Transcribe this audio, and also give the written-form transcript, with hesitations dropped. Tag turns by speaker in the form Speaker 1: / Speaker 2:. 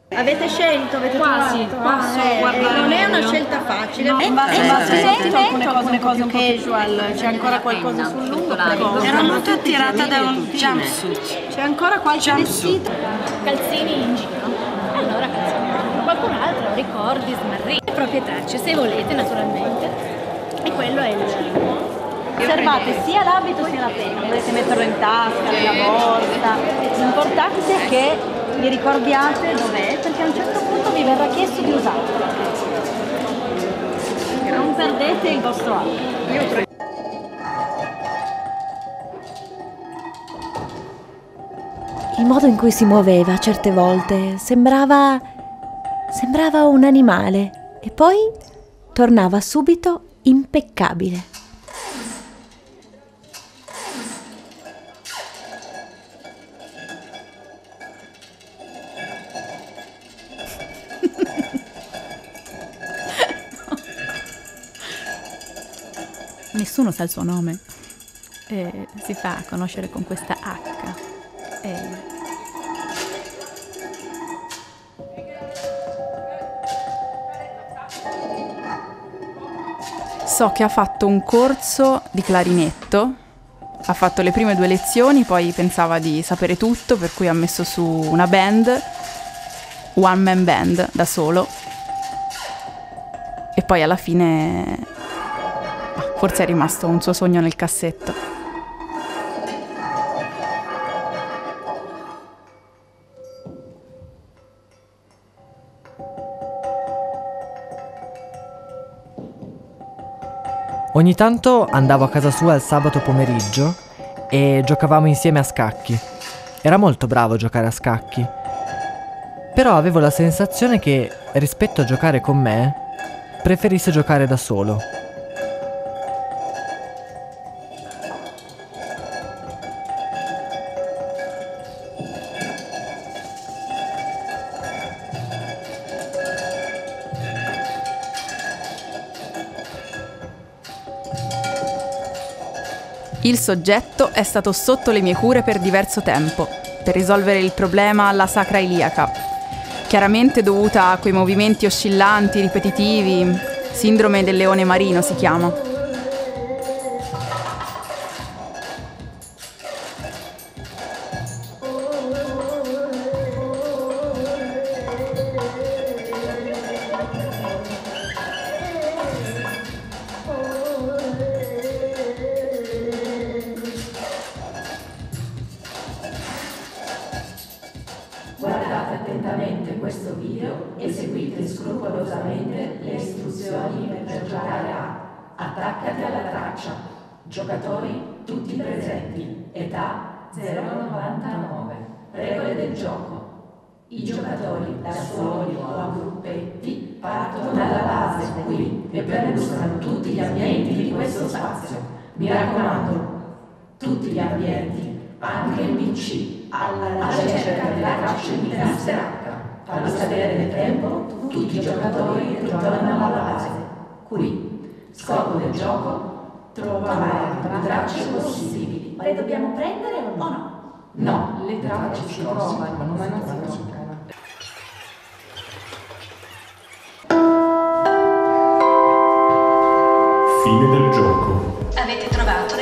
Speaker 1: Avete scelto, avete
Speaker 2: quasi,
Speaker 1: trovato?
Speaker 2: posso guardare
Speaker 1: non è una
Speaker 2: meglio?
Speaker 1: scelta facile.
Speaker 2: No,
Speaker 1: alcune cose un po' casual, c'è ancora qualcosa sul lungo.
Speaker 2: Ero molto attirata da un jumpsuit.
Speaker 1: C'è ancora qualche vestito.
Speaker 3: Calzini in giro. Allora calzini. Qualcun altro, ricordi, smarrì. Le proprie tracce, se volete naturalmente. E quello è il...
Speaker 1: Osservate sia l'abito sia la penna, potete metterlo in tasca, nella borsa. L'importante è che vi ricordiate dov'è, perché a un certo punto vi verrà chiesto di usarlo. Non perdete il vostro abito.
Speaker 4: Il modo in cui si muoveva certe volte sembrava un animale e poi tornava subito impeccabile.
Speaker 2: Nessuno sa il suo nome. Si fa conoscere con questa H. So che ha fatto un corso di clarinetto, ha fatto le prime 2 lezioni, poi pensava di sapere tutto, per cui ha messo su una band, one man band, da solo. E poi alla fine forse è rimasto un suo sogno nel cassetto.
Speaker 5: Ogni tanto andavo a casa sua il sabato pomeriggio e giocavamo insieme a scacchi. Era molto bravo a giocare a scacchi. Però avevo la sensazione che, rispetto a giocare con me, preferisse giocare da solo.
Speaker 2: Il soggetto è stato sotto le mie cure per diverso tempo, per risolvere il problema alla sacra iliaca, chiaramente dovuta a quei movimenti oscillanti, ripetitivi, sindrome del leone marino si chiama.
Speaker 6: Guardate attentamente questo video e seguite scrupolosamente le istruzioni per giocare a Attaccati alla traccia. Giocatori tutti presenti. Età 0,99. Regole del gioco. I giocatori da soli o a gruppetti partono dalla base qui e perlustrano tutti gli ambienti di questo spazio. Mi raccomando, tutti gli ambienti, anche il PC, alla ricerca della traccia di Mr. H. Fallo scadere nel tempo, tutti i giocatori ritornano alla base. Qui, scopo del gioco, trovare più tracce possibili.
Speaker 1: Ma le dobbiamo prendere o no?
Speaker 6: No, le tracce si trovano, ma non si toccano.
Speaker 7: Fine del gioco.
Speaker 8: Avete trovato